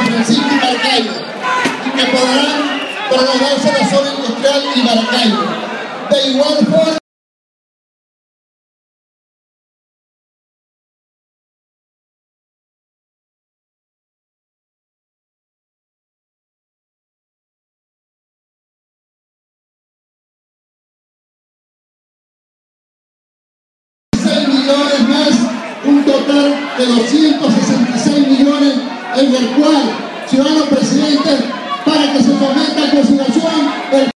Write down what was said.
Francisco y Maracaibo, y que podrán prolongarse la zona industrial y Maracaibo. De igual forma, millones más, un total de 266 millones, en el cual, ciudadano presidente, para que se someta a consideración el